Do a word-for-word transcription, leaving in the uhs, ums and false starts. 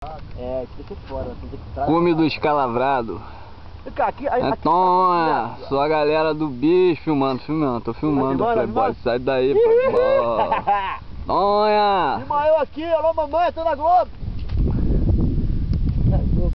É, deixa eu fora. Cume do escalavrado. Aqui, aí, aqui, Tonha, sou a galera do bicho filmando, filmando, tô filmando, Vai embora, Playboy, vai embora. sai daí, Playboy. Tonha! Filma eu aqui, alô mamãe, tô na Globo.